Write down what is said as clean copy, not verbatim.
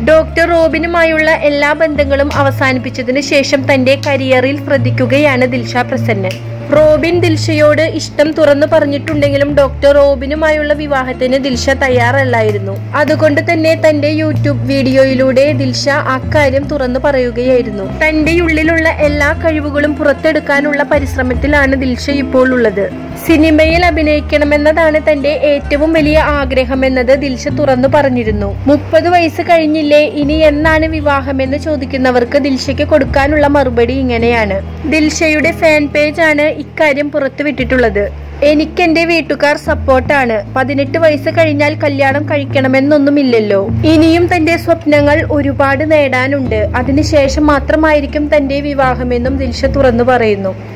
Doctor റോബിനുമായുള്ള എല്ലാ ബന്ധങ്ങളും അവസാനിപ്പിച്ചതിനു ശേഷം തന്റെ കരിയറിൽ ശ്രദ്ധിക്കുകയാണ് ദിൽഷ പ്രസന്നൻ. റോബിൻ ദിൽഷയോട് ഇഷ്ടം തുറന്നു പറഞ്ഞിട്ടുണ്ടെങ്കിലും ഡോക്ടർ റോബിനുമായുള്ള വിവാഹത്തിന് ദിൽഷ തയ്യാറല്ലായിരുന്നു. അതുകൊണ്ട് തന്നെ തന്റെ യൂട്യൂബ് വീഡിയോയിലൂടെ ദിൽഷ അക്കാര്യം തുറന്നു പറയുകയായിരുന്നു. തന്റെ ഉള്ളിലുള്ള എല്ലാ കഴിവുകളും പുറത്തെടുക്കാനുള്ള പരിശ്രമത്തിലാണ് ദിൽഷ ഇപ്പോൾ ഉള്ളത്. സിനിമയിൽ അഭിനയിക്കണമെന്നതാണ് തന്റെ ഏറ്റവും വലിയ ആഗ്രഹമെന്നത് ദിൽഷ തുറന്നു പറഞ്ഞിരുന്നു. 30 വയസ്സ് കഴിഞ്ഞില്ലേ, ഇനി എന്നാണ് വിവാഹമെന്ന് ചോദിക്കുന്നവർക്ക് ദിൽഷയ്ക്ക് കൊടുക്കാനുള്ള മറുപടി ഇങ്ങനെയാണ്. ദിൽഷയുടെ ഫാൻ പേജ് ആണ് ഇക്കാര്യം പുറത്തുവിട്ടിട്ടുള്ളത്. എനിക്കെന്റെ വീട്ടുകാർ സപ്പോർട്ടാണ്. 18 വയസ്സ് കഴിഞ്ഞാൽ കല്യാണം കഴിക്കണമെന്നൊന്നുമില്ലല്ലോ. ഇനിയും തന്റെ സ്വപ്നങ്ങൾ ഒരുപാട് നേടാനുണ്ട്. അതിനുശേഷം മാത്രമായിരിക്കും തന്റെ വിവാഹമെന്നും ദിൽഷ തുറന്നു പറയുന്നു.